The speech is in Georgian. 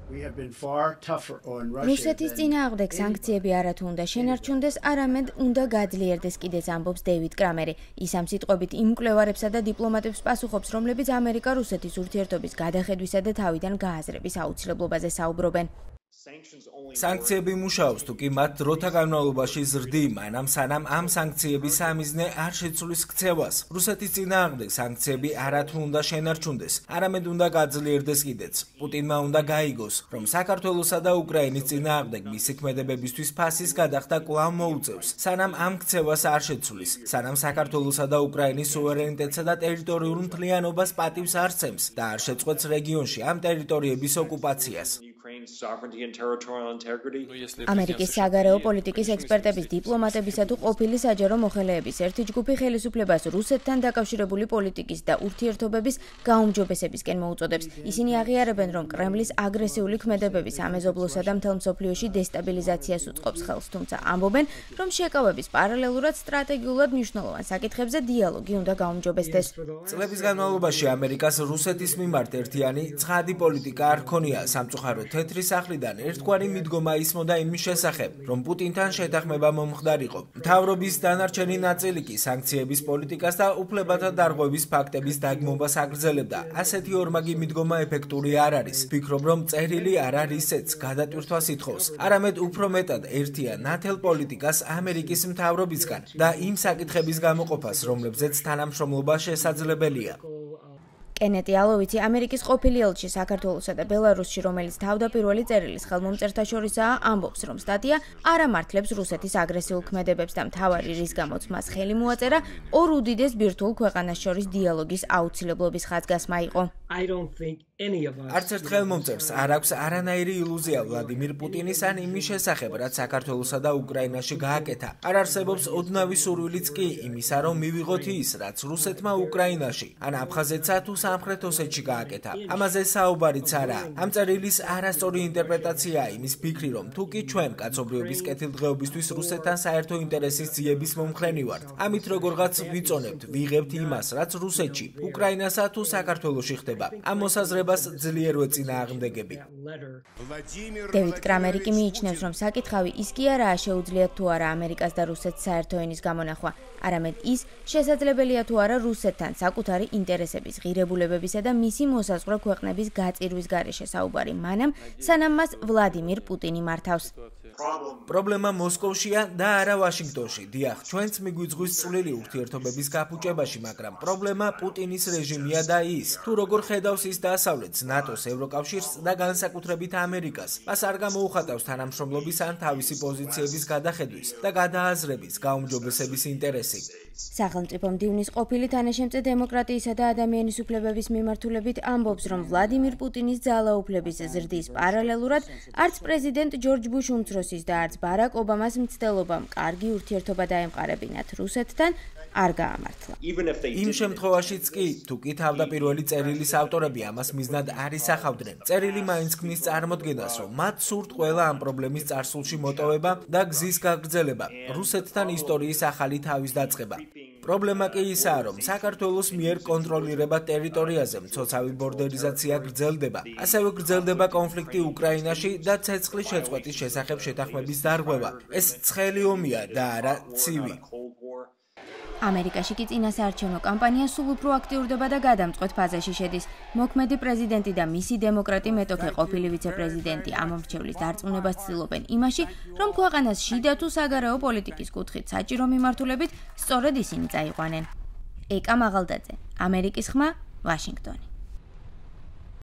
რუსეთის წინააღმდეგ სანქციები არათუ უნდა შენარჩუნდეს, არამედ უნდა გაძლიერდეს კიდეც, ამბობს დეივიდ კრამერი. ის ამ სიტყვებით იმ მკვლევარებსა და დიპლომატებს პასუხობს, რომლებიც ამერიკა-რუსეთის ურთიერთობის გადახედვისა და თავიდან გააზრების აუცილებლობაზე საუბრობენ. Სანქციები მუშაობს, თუ კი მათ დროთა განმავლობაში ზრდი, მანამ სანამ ამ სანქციების სამიზნე არ შეცვლის ქცევას. რუსეთის წინააღმდეგ სანქციები არათუ უნდა შენარჩუნდეს, არამედ უნდა გაძლიერდეს კიდეც. პუტინმა უნდა გაიგოს, რომ საქართველოსა და უკრაინის წინააღმდეგ მისი ქმედებებისთვის ფასის გადახდა კვლავ მოუწევს, სანამ ამ ქცევას არ შეცვლის, სანამ საქართველოსა და უკრაინის სუვერენიტეტსა და ტერიტორიულ მთლიანობას პატივს არ სცემს და არ შეწყვეტს რეგიონში ამ ტერიტორიების ოკუპაციას. ამერიკის საგარეო პოლიტიკის ექსპერტების, დიპლომატებისა თუ ყოფილი საჯარო მოხელეების ერთი ჯგუფი ხელისუფლებას რუსეთთან დაკავშირებული პოლიტიკის და ურთიერთობების გაუმჯობესებისკენ მოუწოდებს. ისინი აღიარებენ, რომ კრემლის აგრესიული ქმედებები სამეზობლოსა და მთელ მსოფლიოში დესტაბილიზაციას უწყობს ხელს, თუმცა ამბობენ, რომ შეკავების პარალელურად სტრატეგიულად მნიშვნელოვან საკითხებზე დიალოგი უნდა გაუმჯობესდეს. წლების განმავლობაში ამერიკას რუსეთის მიმართ ერთიანი ცხადი პოლიტიკა არ ჰქონია. სამწუხაროდ თეთრი სახლიდან ერთგვარი მიდგომა ისმოდა იმის შესახებ, რომ პუტინთან შეთანხმება მომხდარიყო. მთავრობის დანარჩენი ნაწილი კი სანქციების პოლიტიკას და უფლებათა დარღვევის ფაქტების დაგმობას აგრძელებდა. ასეთი ორმაგი მიდგომა ეფექტური არ არის. ვფიქრობ, რომ წერილი არ არის ესეც გადატვირთვას ითხოვს, არამედ უფრო მეტად ერთიან ნათელ პოლიტიკას ამერიკის მთავრობისგან და იმ საკითხების გამოყოფას, რომლებზეც თანამშრომლობა შესაძლებელია. კენეტი ალოვიცი ამერიკის ყოფილი ელჩი საქართველოსა და ბელარუსში, რომელიც თავდაპირველი წერილის ხელმომწერთა შორისაა, ამბობს, რომ სტატია არ ამართლებს რუსეთის აგრესიულ ქმედებებს და მთავარი რის გამოც მას ხელი მოაწერა ორ უდიდეს ბირთვულ ქვეყანას შორის დიალოგის აუცილებლობის ხაზგასმა იყო. არც ერთ ხელმომწერს არ აქვს არანაირი ილუზია ვლადიმირ პუტინის ან იმის შესახებ, რაც საქართველოსა და უკრაინაში გააკეთა. არ არსებობს ოდნავი სურვილიც კი იმისა, რომ მივიღოთ ის, რაც რუსეთმა უკრაინაში ან აფხაზეთსა თუ სამხრეთ ოსეთში გააკეთა. ამაზე საუბარიც არაა. ამ წერილის არასწორი ინტერპრეტაციაა იმის ფიქრი, რომ თუ კი ჩვენ კაცობრიობის კეთილდღეობისთვის რუსეთთან საერთო ინტერესის ძიების მომხრენი ვართ, ამით როგორღაც ვიწონებთ, ვიღებთ იმას, რაც რუსეთში, უკრაინასა თუ საქართველოში ხდება. ამ მოსაზრებას ძლიერ ვეწინააღმდეგები. დეივიდ კრამერი კი მიიჩნევს, რომ საკითხავი ის კი არაა შეუძლიათ თუ არა ამერიკას და რუსეთს საერთო ენის გამონახვა, არამედ ის შესაძლებელია თუ არა რუსეთთან საკუთარი ინტერესების ღირებულებებისა და მისი მოსაზღვრე ქვეყნების გაწირვის გარეშე საუბარი, მანამ სანამ მას ვლადიმირ პუტინი მართავს. პრობლემა მოსკოვშია და არა ვაშინგტონში. დიახ, ჩვენც მიგვიძღვის წვლილი ურთიერთობების გაფუჭებაში, მაგრამ პრობლემა პუტინის რეჟიმია და ის, თუ როგორ ხედავს ის დასავლეთს, ნატოს, ევროკავშირს და განსაკუთრებით ამერიკას. მას არ გამოუხატავს თანამშრომლობის ან თავისი პოზიციების გადახედვის და გადააზრების გაუმჯობესების ინტერესი. სახელმწიფო მდივნის ყოფილი თანაშემწე დემოკრატიისა და ადამიანის უფლებების მიმართულებით ამბობს, რომ ვლადიმირ პუტინის ძალაუფლების ზრდის პარალელურად არც პრეზიდენტ ჯორჯ ბუშ უმცროსის და არც ბარაკ ობამას მცდელობამ კარგი ურთიერთობა დაემყარებინათ რუსეთთან არ გაამართლა. იმ შემთხვევაშიც კი, თუ კი თავდაპირველი წერილის ავტორები ამას მიზნად არ ისახავდნენ, წერილი მაინც ქმნის წარმოდგენას, რომ მათ სურთ ყველა ამ პრობლემის წარსულში მოტოვება და გზის გაგრძელება, რუსეთთან ისტორიის ახალი თავის დაწყება. პრობლემა კი ისაა, რომ საქართველოს მიერ კონტროლირებად ტერიტორიაზე მცოცავი ბორდერიზაცია გრძელდება. ასევე გრძელდება კონფლიქტი უკრაინაში და ცეცხლის შეწყვეტის შესახებ შეთანხმების დარღვევა. ეს ცხელი ომია და არა ცივი. ამერიკაში კი წინასაარჩევნო კამპანია სულ უფრო აქტიურდება და გადამწყვეტ ფაზაში შედის. მოქმედი პრეზიდენტი და მისი დემოკრატი მეტოქე ყოფილი ვიცე-პრეზიდენტი ამ მრჩევლის დარწმუნებას ცდილობენ იმაში, რომ ქვეყანას შიდა თუ საგარეო პოლიტიკის კუთხით საჭირო მიმართულებით სწორედ ისინი წაიყვანენ. ეკა მაღალდაძე, ამერიკის ხმა, ვაშინგტონი.